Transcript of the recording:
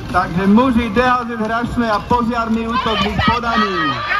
Takže muži DHZ Hrašné a požiarný útok byť podaný.